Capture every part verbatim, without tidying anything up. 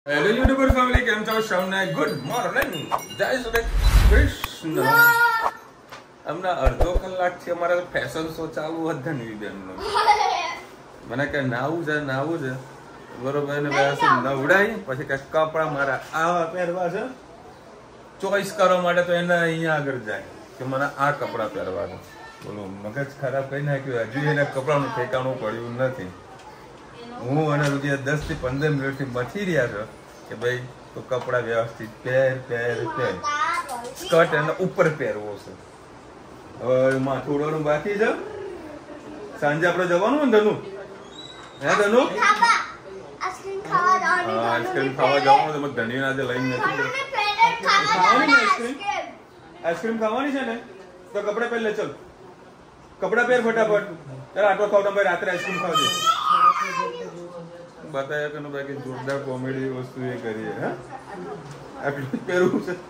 Hello YouTuber family, કેમ છો? સૌને ગુડ મોર્નિંગ, જય શ્રી કૃષ્ણ. હમણાં અડધો કલાક છે અમારે ફેશન શો ચાલુ હતો ને બેનનો. મને કે નાવું છે નાવું છે બરોબર ને બેસું નવડાઈ પછી કે કપડા મારા આવા પહેરવા છે ચોઈસ કરવા માટે, તો એને અહીંયા આગળ જાય કે મને આ કપડા પહેરવા છે. બોલો મગજ ખરાબ કરી નાખ્યું. હજુ એને કપડાનું ઠેકાણું પડ્યું નથી. હું અને રૂપિયા દસ થી પંદર મિનિટ થી મથી રહ્યા છો કે ભાઈ તો કપડા વ્યવસ્થિત પહેર પહેર પહેર સ્કર્ટ એને ઉપર પહેરવો છે. હવે માથું ઉડવાનું બાકી છે. સાંજે આપણે જવાનું ને ધનુ? હે ધનુ? આઈસ્ક્રીમ ખાવા જવાનું. તમે ધનીને આજે લઈને નથી ખાવાની આઈસ્ક્રીમ આઈસ્ક્રીમ ખાવાની છે ને તો કપડા પહેર લે. ચલ કપડા પહેર ફટાફટ. ચાલ આટલો ખાવ તમે રાત્રે આઈસ્ક્રીમ ખાવજો. બતાવ્યા કે બાકી જોરદાર કોમેડી વસ્તુ એ કરીએ. હા આટલું પહેરવું છે.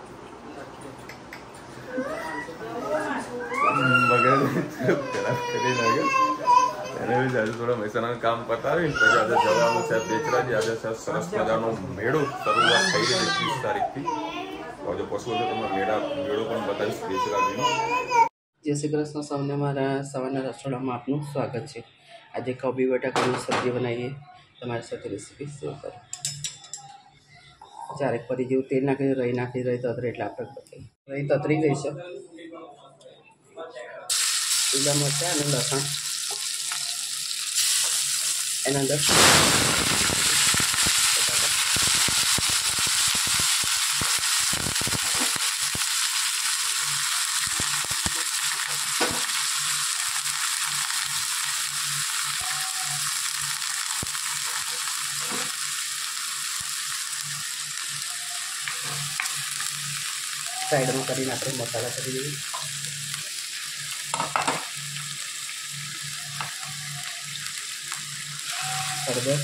થોડા મહેસાણા કામ પતાવી પછી આજે જવાનું છે બેચરાજી. આજે સરસ મજાનો મેળો શરૂઆત થઈ રહી છે ત્રીસ તારીખથી. જો પશુ તમને મેળા મેળો પણ બતાવીશ બેચરાજીનો. જય શ્રી કૃષ્ણ. સૌને મારા સવારના રસોડામાં આપનું સ્વાગત છે. આજે કોબી બટાકાની સબ્જી બનાવીએ. તમારી સાથે રેસીપી શેર કરો. ચારેક પરી જેવું તેલ નાખી રહી નાખી રહી તતરે એટલે આપણે બતાવીએ. રહી તતરી ગઈ છે. લીલા મરચાં અને લસણ એના અંદર સાઈડમાં કરીને આપણે મસાલા કરી દઈએ. હળદર,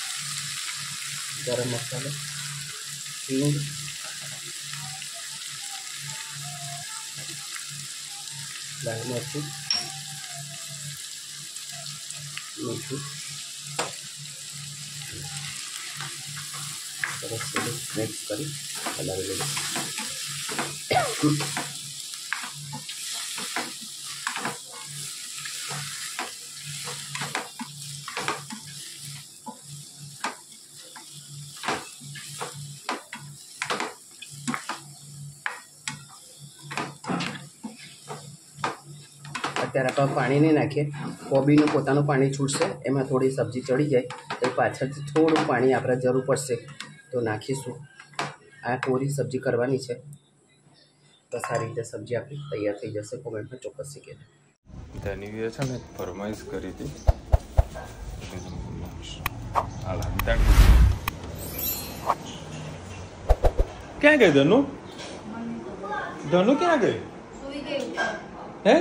ગરમ મસાલો, હિંગ, લાલ મરચું, મીઠું સરસ મિક્સ કરી હલાવી લઈએ. અત્યારે આપણે પાણી નહીં નાખીએ. કોબીનું પોતાનું પાણી છૂટશે. એમાં થોડી સબ્જી ચડી જાય તો પાછળથી થોડું પાણી આપણે જરૂર પડશે તો નાખીશું. આ કોરી સબ્જી કરવાની છે. બસ આ રીતે સબ્જી આપણી તૈયાર થઈ જશે. કોમેન્ટમાં ચોક્કસ શીખે. ધનીએ છે ને ફરમાઈશ કરી હતી. ક્યાં ગઈ ધનુ? ધનુ ક્યાં ગઈ? હે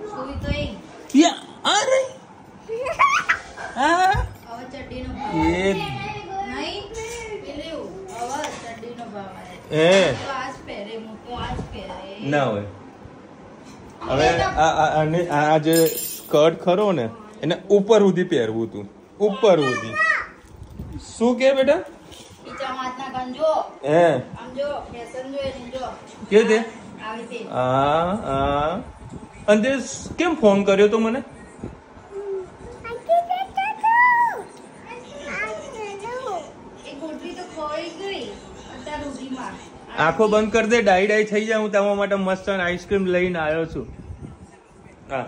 ના હોય. હવે આ જે સ્કર્ટ ખરો ને એને ઉપર સુધી પહેરવું તું. ઉપર સુધી શું કે બેટા? હે કે દે. હા હા. અને કેમ ફોન કર્યો તો મને? આંખો બંધ કરી દે. ડાઈ ડાઈ થઈ જાય. હું તમારા માટે મસ્ત આઈસ્ક્રીમ લઈને આવ્યો છું. હા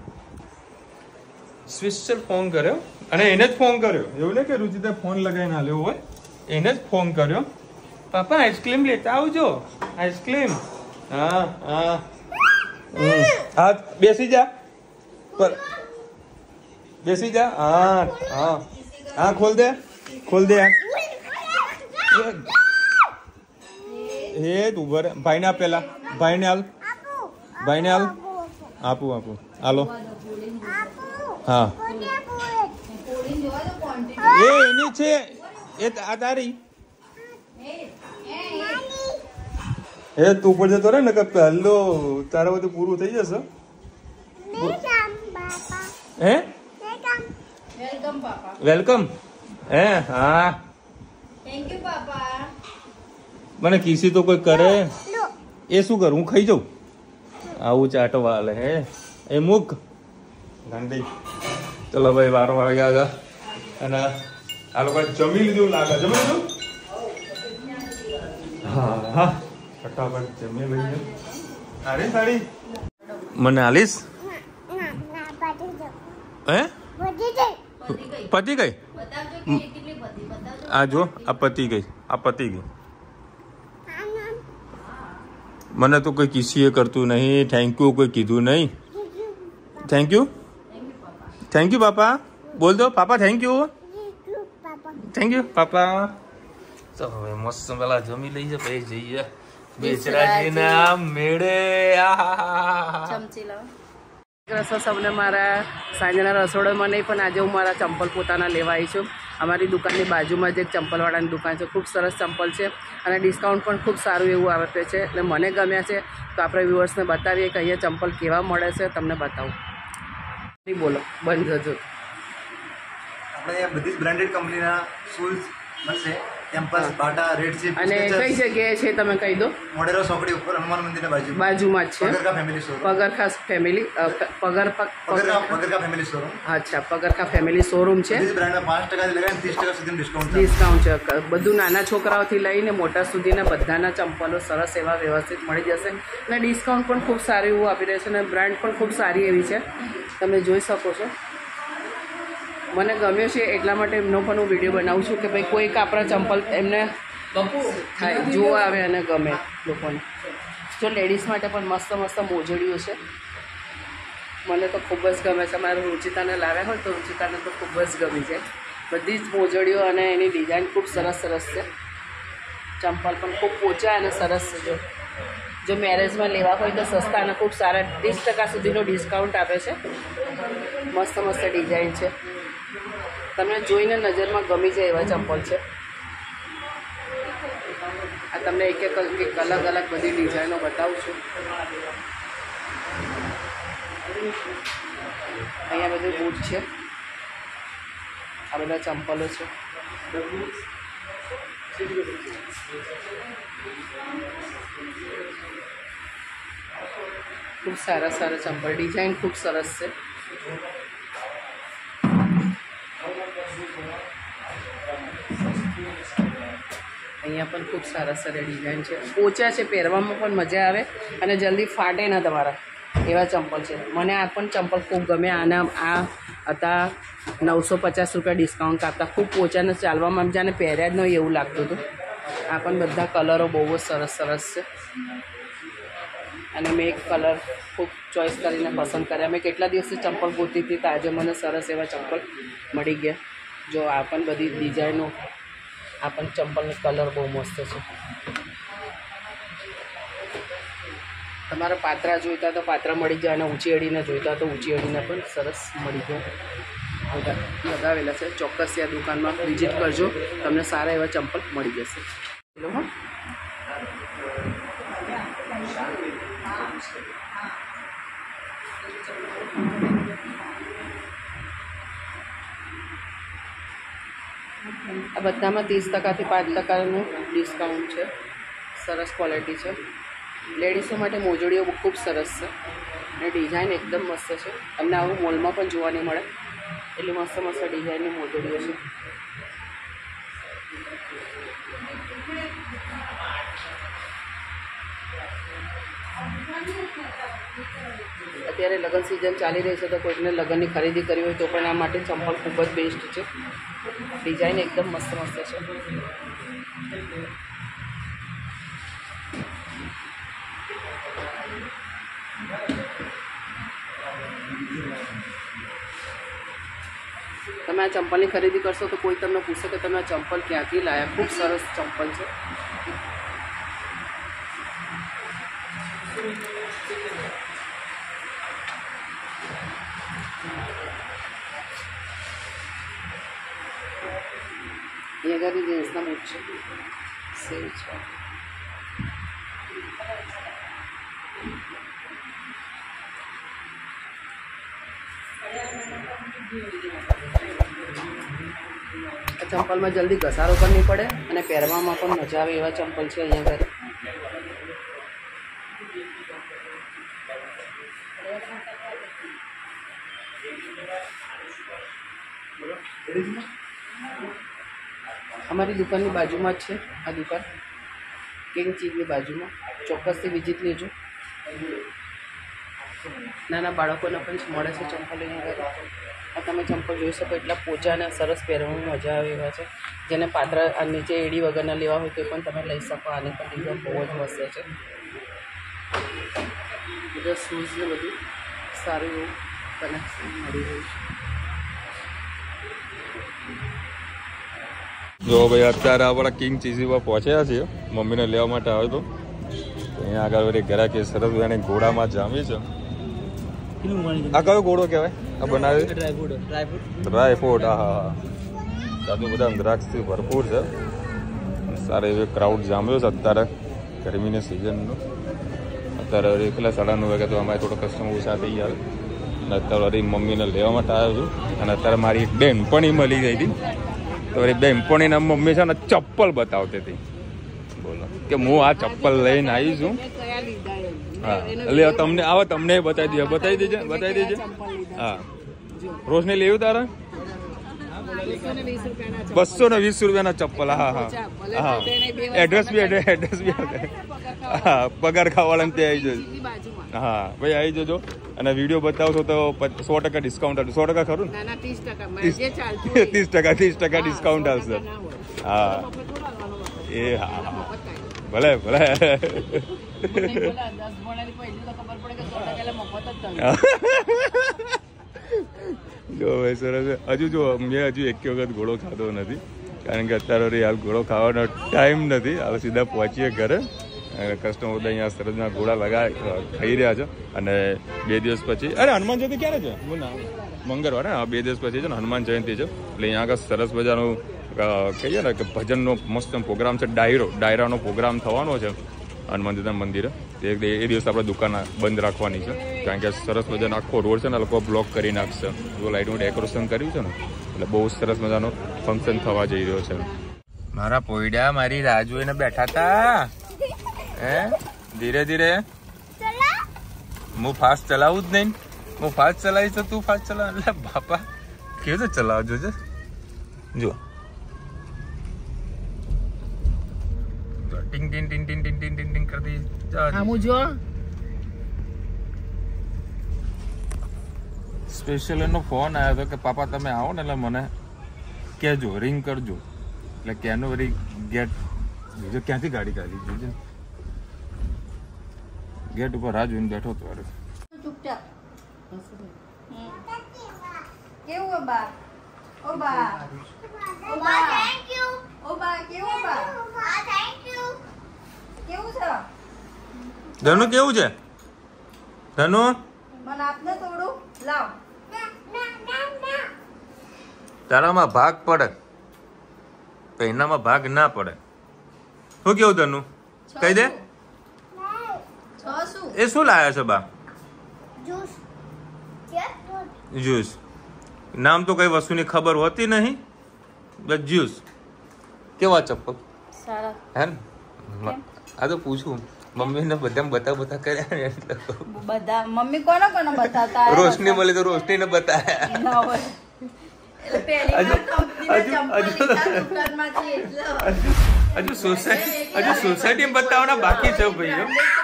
સ્વિસ્ટર ફોન કર્યો અને એને જ ફોન કર્યો. એવું ને કે રુચિતા ફોન લગાવીને આલ્યો હોય. એને જ ફોન કર્યો. પાપા આઈસ્ક્રીમ લેતા આવજો. આઈસ્ક્રીમ. હા હા હા બેસી જા પર બેસી જા. હા હા હા ખોલ દે ખોલ દે. હે તું ભરે ભાઈ ને પેલા ભાઈ ને હાલ ભાઈ ને હાલ આપું આપું હાલો. હા એ એની છે એ આ તારી. હે તું ઉપર જતો રે ને કે પહેલો તારા બધું પૂરું થઈ જશે. હે વેલકમ પાપા વેલકમ. હે હા થેન્ક યુ પાપા. મને કીસી તો કોઈ કરે એ શું કરું? હું ખાઈ જાઉં? આવું ચાટવા લે હે એ મૂક ગાંડી. ચલો ભાઈ બાર વાગે આગળ અને આ લોકો જમી લીધું લાગે. જમી લીધું? હા હા ફટાફટ જમી લઈએ. સારી સાડી મને આલીશ હે? પતી ગઈ? આ જો આ પતી ગઈ, આ પતી ગઈ. મને તો કોઈ કિસી કરતું નહીં. થેન્ક યુ કોઈ કીધું નહીં. થેન્ક યુ થેન્ક યુ પાપા બોલ દો. પાપા થેન્ક યુ થેન્ક યુ પાપા. તો હવે મસ્ત પેલા જમી લઈએ પછી જઈએ બેચરાજીના મેળે. ચમચી લાવો. રસો સૌને મારા સાંજના રસોડામાં નહીં પણ આજે હું મારા ચંપલ પોતાના લેવા આવી છું. અમારી દુકાનની બાજુમાં જ એક ચંપલવાળાની દુકાન છે. ખૂબ સરસ ચંપલ છે અને ડિસ્કાઉન્ટ પણ ખૂબ સારું એવું આપે છે. એટલે મને ગમ્યા છે તો આપણે વ્યુઅર્સને બતાવીએ કે અહીંયા ચંપલ કેવા મળે છે. તમને બતાવું. નહીં બોલો બંધ જજો. આપણે અહીંયા બધી જ બ્રાન્ડેડ કંપનીના શૂઝ મળશે. Campus, Bata, Red Chief. અને કઈ જગ્યાએ છે તમે કહી દો. મોઢેરા ચોકડી ઉપર હનુમાન મંદિરના બાજુ બાજુમાં જ છે. Pagarkha family showroom. Pagarkha family પગર પગરખા પગરખા ફેમિલી શોરૂમ. અચ્છા પગરખા ફેમિલી શોરૂમ છે. બધી જ બ્રાન્ડના પાંચ ટકાથી લગાવીને ત્રીસ ટકા સુધીનું ડિસ્કાઉન્ટ છે. ડિસ્કાઉન્ટ છે. બધું નાના છોકરાઓથી લઈને મોટા સુધીના બધાના ચંપલો સરસ એવા વ્યવસ્થિત મળી જશે અને ડિસ્કાઉન્ટ પણ ખૂબ સારું એવું આપી રહે છે અને બ્રાન્ડ પણ ખૂબ સારી એવી છે. તમે જોઈ શકો છો. મને ગમ્યો છે એટલા માટે એમનો પણ હું વિડીયો બનાવું છું કે ભાઈ કોઈક આપણા ચંપલ એમને થાય જોવા આવે અને ગમે લોકોને. જો લેડીઝ માટે પણ મસ્ત મસ્ત મોજડીઓ છે. મને તો ખૂબ જ ગમે છે. મારે રુચિતાને લાવ્યા હોય તો રુચિતાને તો ખૂબ જ ગમી છે. બધી જ મોજડીઓ અને એની ડિઝાઇન ખૂબ સરસ સરસ છે. ચંપલ પણ ખૂબ પોચા અને સરસ છે. જો જો મેરેજમાં લેવા હોય તો સસ્તા અને ખૂબ સારા ત્રીસ ટકા સુધીનો ડિસ્કાઉન્ટ આપે છે. મસ્ત મસ્ત ડિઝાઇન છે. તમને જોઈને નજરમાં ગમી જાય એવા ચંપલ છે. આ તમને એક એક એક અલગ અલગ બધી ડિઝાઇનો બતાવું છું. અહીંયા બધું બૂટ છે. આ બધા ચંપલો છે. ખૂબ સારા સારા ચંપલ. ડિઝાઇન ખૂબ સરસ છે. અહીંયા પણ ખૂબ સારા સારા ડિઝાઇન છે. પોચા છે, પહેરવામાં પણ મજા આવે અને જલ્દી ફાટે ના તમારા એવા ચંપલ છે. મને આ પણ ચંપલ ખૂબ ગમે. આના આ હતા નવસો પચાસ રૂપિયા ડિસ્કાઉન્ટ આપતા. ખૂબ પોચાને ચાલવામાં જાણે પહેર્યા જ નહીં એવું લાગતું હતું. આ પણ બધા કલરો બહુ જ સરસ સરસ છે અને મેં એક કલર ખૂબ ચોઈસ કરીને પસંદ કર્યા. મેં કેટલા દિવસથી ચંપલ ગોતી હતી તો આજે મને સરસ એવા ચંપલ મળી ગયા. જો આ પણ બધી ડિઝાઇનો. આ પણ ચંપલનો કલર બહુ મસ્ત છે. તમારે પાત્રા જોઈતા તો પાત્રા મળી જાય અને ઊંચી અડીને જોઈતા તો ઊંચી અડીને પણ સરસ મળી જાય. લગાવેલા છે. ચોક્કસ આ દુકાનમાં વિઝિટ કરજો. તમને સારા એવા ચંપલ મળી જશે. હા આ બધામાં ત્રીસ ટકાથી પાંચ ટકાનું ડિસ્કાઉન્ટ છે. સરસ ક્વોલિટી છે. લેડીઝો માટે મોજડીઓ ખૂબ સરસ છે અને ડિઝાઇન એકદમ મસ્ત છે. તમને આવું મોલમાં પણ જોવા નહીં મળે એટલી મસ્ત મસ્ત ડિઝાઇનની મોજડીઓ છે. અત્યારે લગ્ન સિઝન ચાલી રહી છે તો કોઈને લગ્નની ખરીદી કરવી હોય તો પણ આ માટે ચંપલ ખૂબ જ બેસ્ટ છે. ડિઝાઇન એકદમ મસ્ત મસ્ત છે. તમે આ ચંપલની ખરીદી કરશો તો કોઈ તમને પૂછે કે તમે આ ચંપલ ક્યાંથી લાવ્યા. ખૂબ સરસ ચંપલ છે. અહીંયા આગળ જેન્ટ્સના બૂટ છે. સેલ છે. ચંપલમાં જલ્દી ઘસારો પણ નહીં પડે અને પહેરવામાં પણ મજા આવે એવા ચંપલ છે અહીંયા ઘરે. અમારી દુકાનની બાજુમાં જ છે આ દુકાન, કિંગ ચીઝની બાજુમાં. ચોક્કસથી વિઝિટ લેજો. નાના બાળકોને પણ મળે છે ચંપલ અહીંયા ઘરે. આ તમે ચંપલ જોઈ શકો એટલા પોચા અને સરસ પહેરવામાં મજા આવે એવા છે. જેને પાત્રા નીચે એડી વગરના લેવા હોય તો પણ તમે લઈ શકો. આની પણ ડિઝાઇન બહુ જ મસ્ત છે. બધા શૂઝ ને બધું સારું એવું કનેક્શન મળી રહ્યું છે. જો ભાઈ અત્યારે આપણા કિંગ ચીઝી પર પહોંચ્યા છીએ, મમ્મીને લેવા માટે આવ્યો તો. અહીંયા આગળ વળી ઘરાકી સરસ મજાની ઘોડામાં જામી છે. આ કયો ઘોડો કહેવાય આ બનાવે? ડ્રાયફ્રૂટ. હા હા હા, કાજુ બદામ દ્રાક્ષથી ભરપૂર છે. સારા એવો ક્રાઉડ જામ્યો છે અત્યારે ગરમીની સિઝનનો. અત્યારે એકલા સાડા નવ વાગે તો અમારે થોડો કસ્ટમર ઓછા થઈ ગયા. અને અત્યારે વળી મમ્મીને લેવા માટે આવ્યો છું. અને અત્યારે મારી એક બેનપણી મળી ગઈ હતી. તો વળી બેનપણીના મમ્મી છે ને ચપ્પલ બતાવતી હતી. બોલો કે હું આ ચપ્પલ લઈને આવી છું. હા એટલે તમને આવો તમને બતાવી દે બતાવી દેજે બતાવી દેજે હા. રોશની લેવું તારે? બસો ને વીસ રૂપિયાના ચપ્પલ. હા હા હા. એડ્રેસ બી એડ્રેસ બી હા. પગાર ખાવાળાને તે આવી જજો. હા ભાઈ આવી જજો. અને વિડીયો બતાવશો તો સો ટકા ડિસ્કાઉન્ટ આવશે. સો ટકા ખરું ને? ત્રીસ ટકા ત્રીસ ટકા ડિસ્કાઉન્ટ આવશે. હા એ હા હા ભલે ભલે. જો ભાઈ સરસ. હજુ જો મેં હજુ એક વખત ઘોડો ખાધો નથી, કારણ કે અત્યારે હાલ ઘોડો ખાવાનો ટાઈમ નથી. હવે સીધા પહોંચીએ ઘરે. કસ્ટમર બધા અહીંયા સરસના ઘોડા લગા ખાઈ રહ્યા છે. અને બે દિવસ પછી અરે હનુમાન જયંતિ ક્યારે છે? મંગળવારે. હા બે દિવસ પછી છે ને હનુમાન જયંતિ છે. એટલે અહીંયા આગળ સરસ મજાનું કહીએ ને કે ભજનનો મસ્ત પ્રોગ્રામ છે. ડાયરો ડાયરાનો પ્રોગ્રામ થવાનો છે હનુમાનજીના મંદિરે. એ દિવસ આપણે દુકાન બંધ રાખવાની છે, કારણ કે સરસ મજાનો આખો રોડ છે ને લોકો બ્લોક કરી નાખશે. જો લાઇટનું ડેકોરેશન કર્યું છે ને એટલે બહુ સરસ મજાનો ફંક્શન થવા જઈ રહ્યો છે. મારા પોયડા મારી રાહ જોઈને બેઠા હતા. હે ધીરે ધીરે. હું ફાસ્ટ ચલાવું જ નહીં. હું ફાસ્ટ ચલાવીશ તો તું ફાસ્ટ ચલાવ. એટલે બાપા કેવું તો ચલાવજો છે. જો ટિંગ ટિંગ ટિંગ ટિંગ ટિંગ ટિંગ ટિંગ ટિંગ કરતી આમું જો. સ્પેશિયલ એનો ફોન આવ્યો હતો કે પાપા તમે આવો ને એટલે મને કહેજો, રિંગ કરજો. એટલે કેનો વળી ગેટ જોજો ક્યાંથી ગાડી કાઢી જોજો. ગેટ ઉપર રાહ જોઈને બેઠો હતો. અરે ચૂપચાપ કેવું બા? ઓ બા ઓ બા થેન્ક યુ. ઓ બા કેવું બા? હા થેન્ક યુ. કેવું છે ધનુ? કેવું છે ધનુ? મને આપને થોડું લાવ. તારામાં ભાગ પડે તો એનામાં ભાગ ના પડે. શું કેવું ધનુ? કહી દે. એ શું લાયા છે બા? જ્યુસ. નામ તો કઈ વસ્તુની ખબર હોતી નહીં, બસ જ્યુસ. કેવા ચપ્પલ? સારા હે ને? આ તો પૂછું મમ્મીને બધા બતા બતા કર્યા એટલે બધા. મમ્મી કોને કોને બતાવતા? રોશની મળી તો રોશનીને બતાયા. ના હોય એટલે પહેલી વાર કંપનીના ચંપલ લીધા દુકાનમાંથી એટલે હજુ સોસાયટી હજુ સોસાયટી બતાવવાના બાકી છે ભાઈ.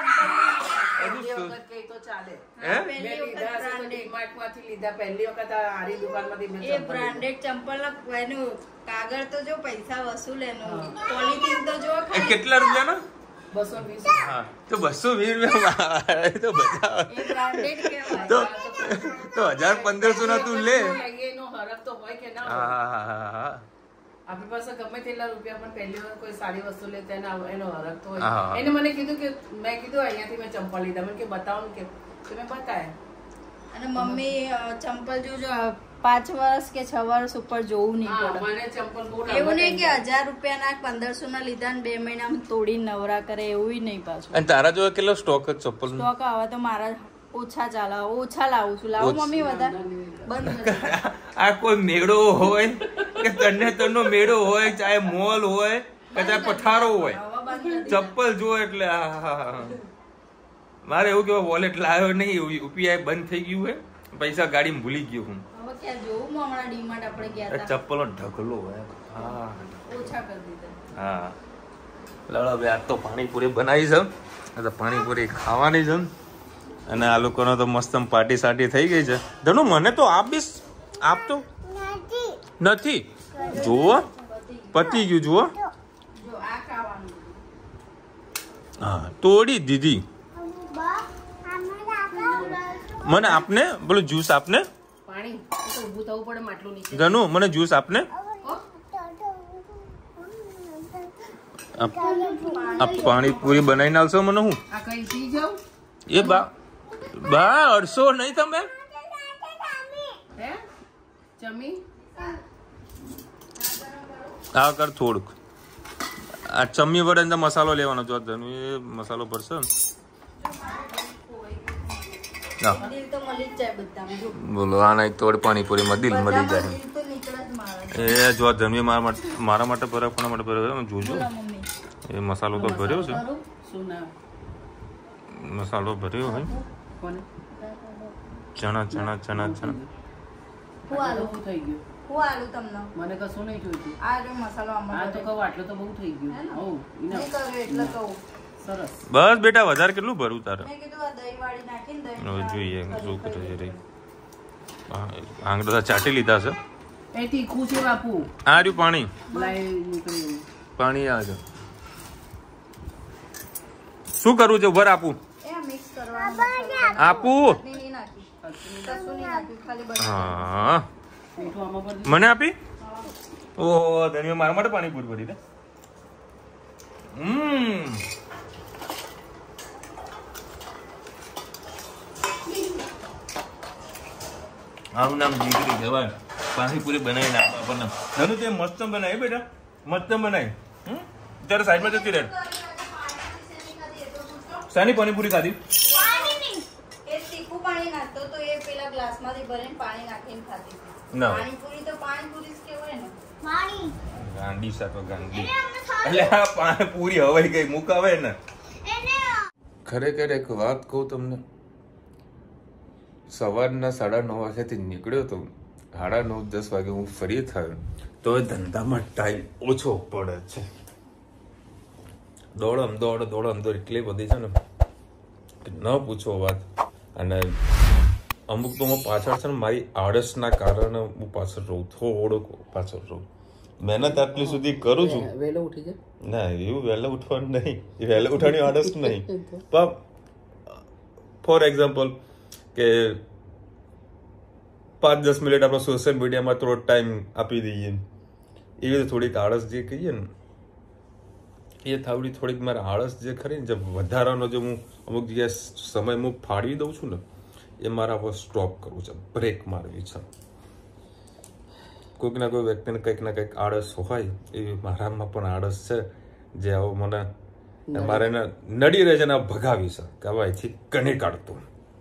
કાગળ તો જો પૈસા વસૂલ એનું પોલિથીન તો જો કેટલા રૂપિયાનો? બસો વીસ. હા તો બસો વીસ રૂપિયા તો બતાવ તો તો હજાર પંદરસો ના તું લે. આપણી પાસે ગમે તેટલા રૂપિયા પણ પહેલી વાર કોઈ સારી વસ્તુ લે તેના એનો હરખ તો હોય. એને મને કીધું કે મેં કીધું અહીંયાથી મેં ચંપલ લીધા. મને કે બતાવો કે મેં બતાયા. અને મમ્મી ચંપલ જોજો પાંચ વર્ષ કે છ વર્ષ ઉપર જોવું નહીં પડે. મને ચંપલ બહુ એવું નહીં કે હજાર રૂપિયા ના પંદરસો ના લીધા ને બે મહિના તોડી નવરા કરે એવું નહીં પાછું. અને તારા જોડે કેટલો સ્ટોક જ ચપ્પલ? સ્ટોક આવે તો મારા ઓછા ચાલે, ઓછા લાવું છું. લાવો મમ્મી વધારે બંધ. આ કોઈ મેળો હોય કે તરણેતરનો મેળો હોય, ચાહે મોલ હોય કે ચાહે પઠારો હોય, ચપ્પલ જુઓ એટલે મારે એવું કેવું વોલેટ લાવ્યો નહીં, યુપીઆઈ બંધ થઈ ગયું હોય, પૈસા ગાડીમાં ભૂલી ગયો હું. ચપ્પલો ઢગલો હોય. હા હા લડો ભાઈ, આજ તો પાણીપુરી બનાવી છે, આ તો પાણીપુરી ખાવાની છે અને આ લોકોનો તો મસ્ત પાર્ટી સાટી થઈ ગઈ છે. ધનુ મને તો આપીશ? આપતો નથી. જુઓ પતી ગયું. જુઓ હા તોડી દીધી. મને આપને બોલો જ્યુસ આપને. ધનુ મને જ્યુસ આપને. આ પાણીપુરી બનાવીને આવશો મને? હું એ બા બા અડશો નહીં તમે. હા કર થોડુંક. આ ચમ્મી વડે અંદર મસાલો લેવાનો. જો ધનુ એ મસાલો ભરશે બોલો. આ નહીં તોડ પાણીપુરીમાં દિલ મળી જાય. એ જો ધનુ મારા મારા માટે ભરે, કોના માટે ભરે જોજો. એ મસાલો તો ભર્યો છે, મસાલો ભર્યો હોય. ચણા ચણા ચણા ચણા મને કશું નહીં જોઈતું. આ જો મસાલો આ તો કહું આટલો તો બહુ થઈ ગયું. સરસ. બસ બેટા વધારે કેટલું ભરું તારે? મેં કીધું આ દહીં વાળી નાખીને દહીં જોઈએ શું કરે રે. આંગળા ચાટી લીધા છે. એ તીખું છે બાપુ. આ રહ્યું પાણી. લાઈ પાણી આ છે. શું કરવું છે? ઉભર આપું. એ મિક્સ કરવાનું. આપું. નહીં નાખી. કશું નહીં નાખ્યું, ખાલી બસ. હા મને આપી. ઓહો ધનિયા મારા માટે પાણીપુરી ભરી દે. હમ આવું નામ દીકરી કહેવાય. પાણીપુરી બનાવીને આપો આપણને. ધનુ તે મસ્ત બનાવી બેટા, મસ્ત બનાવી. હમ ત્યારે સાઈડમાં જતી રહે. શાની પાણીપુરી ખાધી? એ તીખું પાણી નાખતો તો એ પેલા ગ્લાસમાંથી ભરીને પાણી નાખીને ખાધી. ના પાણીપુરી તો પાણીપુરી જ કહેવાય ને. પાણી ગાંડી સાતો ગાંડી. એટલે આ પાણીપુરી હવાઈ ગઈ મુકાવે ને. ખરેખર એક વાત કહું તમને, સવારના સાડા નવ વાગ્યાથી નીકળ્યો તો સાડા નવ દસ વાગે હું ફરી થયો તો એ ધંધામાં ટાઈમ ઓછો પડે છે. દોડમ દોડ દોડમ દોડ એટલી બધી છે ને કે ન પૂછો વાત. અને અમુક તો હું પાછળ છે ને મારી આળસના કારણે હું પાછળ રહું, થોડોક પાછળ રહું. મહેનત આટલી સુધી કરું છું. વહેલો ઉઠી જાય ના એવું વહેલા ઉઠવાનું નહીં, એ વહેલા ઉઠવાની આળસ નહીં. પણ ફોર એક્ઝામ્પલ કે પાંચ દસ મિનિટ આપણે સોશિયલ મીડિયામાં થોડો ટાઈમ આપી દઈએ, એવી રીતે થોડીક આળસ જે કહીએ ને એ થાવડી થોડીક મારે આળસ જે ખરી ને જે વધારાનો જે હું અમુક જગ્યાએ સમય હું ફાળવી દઉં છું ને એ મારા હવે સ્ટોપ કરવું છે, બ્રેક મારવી છે. કોઈક ના કોઈ વ્યક્તિને કંઈક ના કંઈક આળસ હોય, એવી મારામાં પણ આળસ છે જે આવો મને મારે એને નડી રહે છે ને ભગાવી છે કે હવે અહીંથી કને કાઢતું.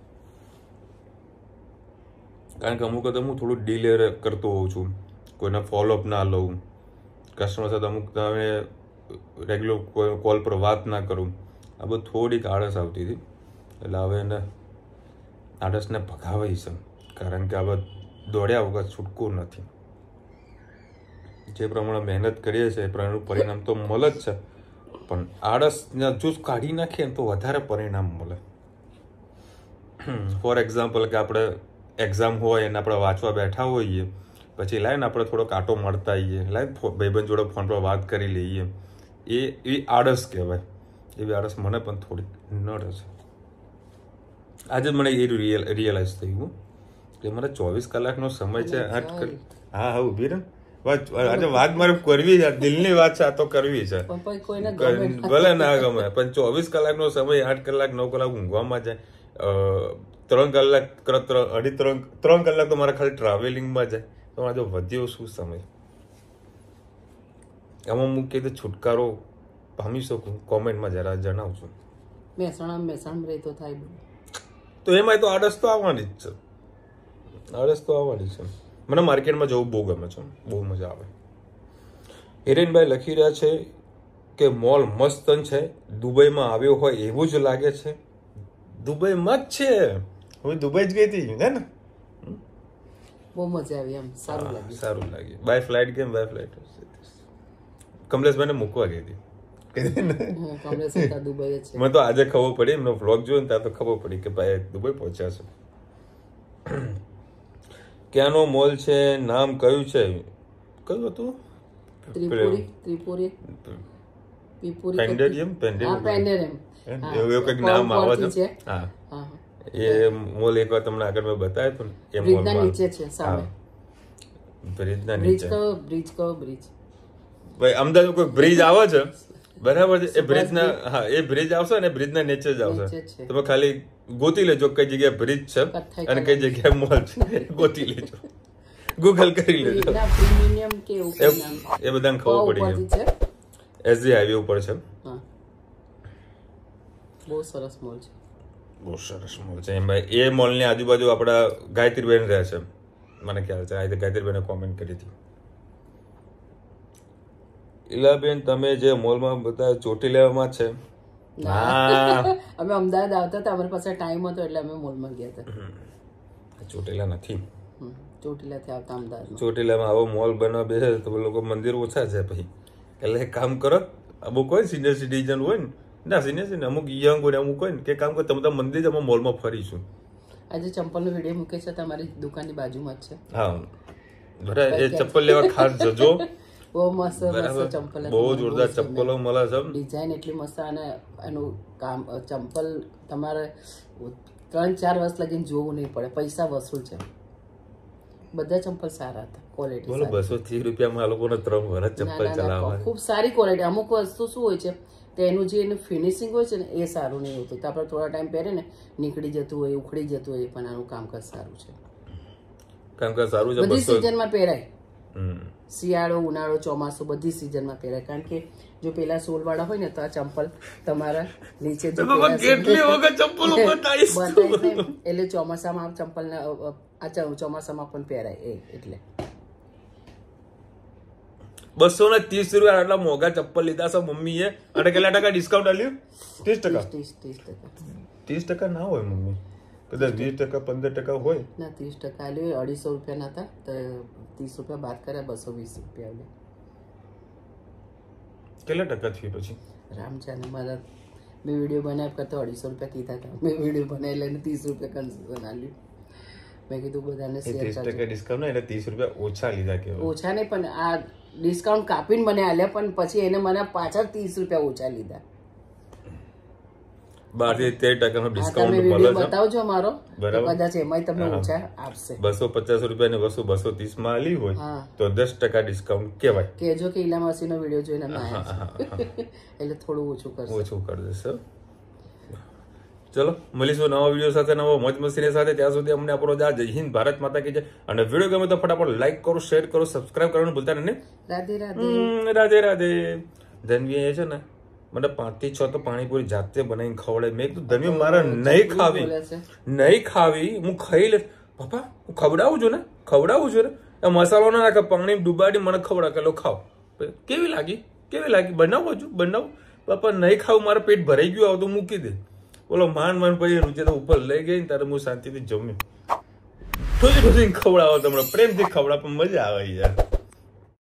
કારણ કે અમુક હું થોડું ડીલે કરતો હોઉં છું, કોઈને ફોલોઅપ ના લઉં, કસ્ટમર સાથે અમુક તમે રેગ્યુલર કોલ પર વાત ના કરું, આ બધું થોડીક આળસ આવતી હતી. એટલે હવે એને આળસને ભગાવાઈ છે, કારણ કે હવે દોડ્યા વગર છૂટકું નથી. જે પ્રમાણે મહેનત કરીએ છીએ એ પ્રમાણેનું પરિણામ તો મળે જ છે, પણ આળસ જો કાઢી નાખીએ ને તો વધારે પરિણામ મળે. ફોર એક્ઝામ્પલ કે આપણે એક્ઝામ હોય અને આપણે વાંચવા બેઠા હોઈએ, પછી લાય ને આપણે થોડો કાંટો મળતા આવીએ, લાય ભાઈબંધ જોડે ફોન પર વાત કરી લઈએ, એ એવી આળસ કહેવાય. એવી આળસ મને પણ થોડીક નડે છે. આજે મને એ રિયલ રિયલાઇઝ થયું કે મારે ચોવીસ કલાકનો સમય છે. આઠ કલાક હા હા ઉભી રહે આજે વાત મારે કરવી છે, દિલની વાત છે, આ તો કરવી છે. ભલે ના ગમે પણ ચોવીસ કલાકનો સમય આઠ કલાક નવ કલાક ઊંઘવામાં જાય, ત્રણ કલાક અઢી ત્રણ ત્રણ કલાક તો મારા ખાલી ટ્રાવેલિંગમાં જાય, તો આજે વધ્યો શું સમય? આમાં હું કીધું છુટકારો પામી શકું, કોમેન્ટમાં જરા જણાવજો. મહેસાણા મહેસાણા રહેતો થાય તો એમાં તો આળસ તો આવવાની જ છે, આળસ તો આવવાની છે. મને માર્કેટમાં જવું બહુ ગમે છે, બહુ મજા આવે. હિરેનભાઈ લખી રહ્યા છે કે મોલ મસ્ત છે, દુબઈમાં આવ્યો હોય એવું જ લાગે છે. દુબઈમાં જ છે, હું દુબઈ જ ગઈ હતી હે ને, બહુ મજા આવી, એમ સારું લાગ્યું. સારું લાગ્યું. બાય ફ્લાઇટ કેમ બાય ફ્લાઇટ કમલેશભાઈને મૂકવા ગઈ હતી. કમલેશ હતા દુબઈ જ છે. મને તો આજે ખબર પડી, એમનો વ્લોગ જોયો ને ત્યાં તો ખબર પડી કે ભાઈ દુબઈ પહોંચ્યા છે. ક્યાંનો મોલ છે, નામ કયું છે, કયું હતું? ત્રિપુરી ત્રિપુરી પીપુરી પેન્ડેરિયમ પેન્ડેરિયમ હા પેન્ડેરિયમ એવું કંઈક નામ આવે છે. હા, હા એ મોલ એકવાર તમને આગળ મેં બતાવ્યો હતો ને, એ બ્રિજના મોલ નીચે છે સામે. બ્રિજના બ્રિજ નીચે કયો બ્રિજ કયો બ્રિજ ભાઈ અમદાવાદ કોઈ બ્રિજ આવે છે બરાબર છે, એ બ્રિજ ના હા એ બ્રિજ આવશે ને બ્રિજ ના નીચે જ આવશે. તમે ખાલી ગોતી લેજો કઈ જગ્યાએ બ્રિજ છે અને કઈ જગ્યાએ મોલ છે, ગોતી લેજો, ગૂગલ કરી લેજો. પ્રીમિયમ કે એવું નામ એ બધાને ખબર પડી છે. એસજી હાઈવે ઉપર છે. હા, બહુ સરસ મોલ છે, બહુ સરસ મોલ છે. એમ ભાઈ એ મોલની આજુબાજુ આપણા ગાયત્રીબેન રહે છે, મને ખ્યાલ છે. આજે ગાયત્રીબેને કોમેન્ટ કરી હતી. ઈલાબેન તમે જે મોલમાં બધા ચોટી લેવામાં છે. અમે અમદાવાદ આવતા હતા, અમારી પાસે ટાઈમ હતો એટલે અમે મોલમાં ગયા હતા. ચોટીલા નથી, ચોટીલાથી આવતા અમદાવાદ. ચોટીલામાં આવો મોલ બનવા બેસે તો લોકો મંદિર ઓછા છે પછી. એટલે એક કામ કરો, અમુક હોય સિનિયર સિટીઝન હોય ને, ના સિનિયર સિટીઝન અમુક યંગ હોય અમુક હોય ને, કે કામ કરો તમે તો મંદિર અમે મોલમાં ફરીશું. આજે ચંપલનો વિડીયો મૂકે છે, તમારી દુકાનની બાજુમાં જ છે. હા બરાબર, એ ચપ્પલ લેવા ખાસ જજો. બહુ મસ્ત મસ્ત ચંપલ, બહુ જોરદાર ચપ્પલો મળે છે. ડિઝાઇન એટલી મસ્ત, અને એનું કામ ચંપલ તમારે ત્રણ ચાર વર્ષ લગીને જોવું નહીં પડે, પૈસા વસૂલ છે. બધા ચંપલ સારા હતા, ક્વોલિટી. બોલો બસો ત્રીસ રૂપિયામાં આ લોકોને ત્રણ વર્ષ ચપ્પલ ચલાવવા. ખૂબ સારી ક્વોલિટી. અમુક વસ્તુ શું હોય છે તો એનું જે એનું ફિનિશિંગ હોય છે ને એ સારું નહીં હોતું, તો આપણે થોડા ટાઈમ પહેરે ને નીકળી જતું હોય, ઉખડી જતું હોય, પણ આનું કામકાજ સારું છે. કામકાજ સારું છે, બધી સિઝનમાં પહેરાય. શિયાળો, ઉનાળો, ચોમાસું બધી સિઝનમાં પહેરાય. કારણ કે જો પેલા સોલ વાળા હોય ને તો આ ચંપલ તમારા નીચે એટલે ચોમાસામાં આ ચંપલ આ ચોમાસામાં પણ પહેરાય એ. એટલે બસો ને ત્રીસ રૂપિયા આટલા મોંઘા ચપ્પલ લીધા છે મમ્મીએ, અને કેટલા ટકા ડિસ્કાઉન્ટ આલ્યું? ત્રીસ ટકા ત્રીસ ત્રીસ ટકા ત્રીસ ટકા ના હોય મમ્મી, કદાચ વીસ ટકા પંદર ટકા હોય. ના, ત્રીસ ટકા આલ્યું. અઢીસો રૂપિયા હતા તો ત્રીસ રૂપિયા બાદ કર્યા, બસો વીસ રૂપિયા આલ્યું. કેટલા ટકા થયું પછી? રામ જાને, મારા મેં વિડીયો બનાવ્યા કરતો અઢીસો રૂપિયા કીધા હતા, મેં વિડીયો બનાવી લઈને ત્રીસ રૂપિયા કન્સેશન આલ્યું. મેં કીધું બધાને શેર ત્રીસ ટકા ડિસ્કાઉન્ટ એટલે ત્રીસ રૂપિયા ઓછા લીધા. કે ઓછા નહીં, પણ આ ડિસ્કાઉન્ટ કાપીને મને આલ્યા, પણ પછી એને મને પાછળ ત્રીસ રૂપિયા ઓછા લીધા. બાર થી તેર ટકા નો ડિસ્કાઉન્ટ તમે મળે વિડીયો છે. બતાવજો મારો, બરાબર. કદાચ એમાંય તમને ઓછા આપશે. બસો પચાસ રૂપિયા ની વસ્તુ બસો ત્રીસ માં આલી હોય તો દસ ટકા ડિસ્કાઉન્ટ કેવાય. કેજો કે ઈલા માસી નો વિડીયો જોઈને અમે આયા એટલે થોડું ઓછું કરશે. ઓછું કરી દેશે. ચલો મળીશું નવા વિડીયો સાથે, નવો મોજ મસ્તીની સાથે. ત્યાં સુધી અમને આપણો જય હિન્દ, ભારત માતા કી જય. અને વિડીયો ગમે તો ફટાફટ લાઈક કરો, શેર કરો, સબસ્ક્રાઇબ કરવાનું ભૂલતા નહીં. રાધે રાધે. રાધે રાધે. ધનવી એ છે ને મને પાંચ થી છ તો પાણીપુરી જાતે બનાવીને ખવડાય. મેં કીધું ધનવી મારા નહીં ખાવી, નહીં ખાવી, હું ખાઈ લે. પપ્પા હું ખવડાવું છું ને, ખવડાવું છું ને, મસાલો ના નાખે, પાણી ડુબાડી મને ખવડા કે લો ખાવ. કેવી લાગી, કેવી લાગી, બનાવો છું બનાવું. પપ્પા નહીં ખાવું, મારું પેટ ભરાઈ ગયું, આવતું મૂકી દે. બોલો માન માન પછી રૂચે તો ઉપર લઈ ગઈ, ત્યારે હું શાંતિથી જમ્યું. થોડી થોડી ખવડાવો, તમને પ્રેમથી ખવડાવ, પણ મજા આવે યાર.